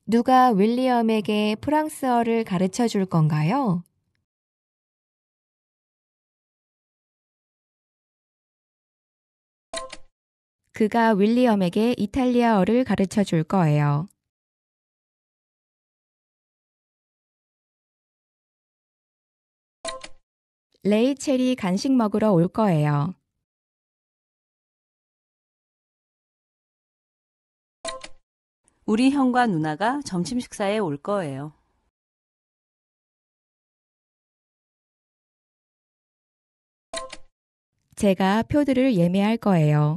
누가 윌리엄에게 프랑스어를 가르쳐 줄 건가요? 그가 윌리엄에게 이탈리아어를 가르쳐 줄 거예요. 레이첼이 간식 먹으러 올 거예요. 우리 형과 누나가 점심 식사에 올 거예요. 제가 표들을 예매할 거예요.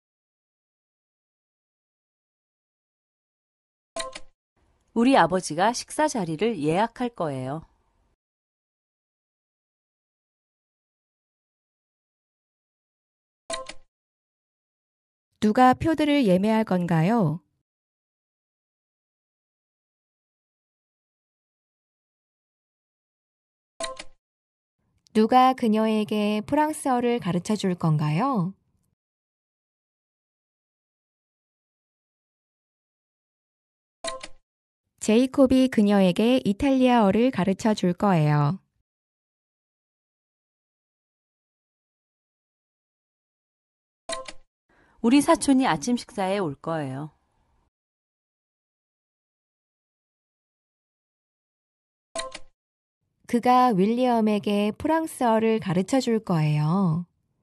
우리 아버지가 식사 자리를 예약할 거예요. 누가 표들을 예매할 건가요? 누가 그녀에게 프랑스어를 가르쳐 줄 건가요? 제이콥이 그녀에게 이탈리아어를 가르쳐 줄 거예요. 우리 사촌이 아침 식사에 올 거예요. 그가 윌리엄에게 프랑스어를 가르쳐 줄 거예요.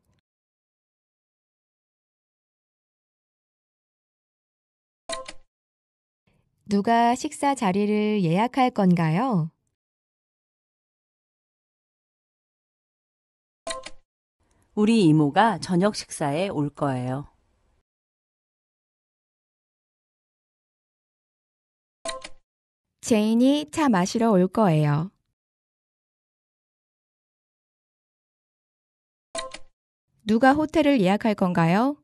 누가 식사 자리를 예약할 건가요? 우리 이모가 저녁 식사에 올 거예요. 제인이 차 마시러 올 거예요. 누가 호텔을 예약할 건가요?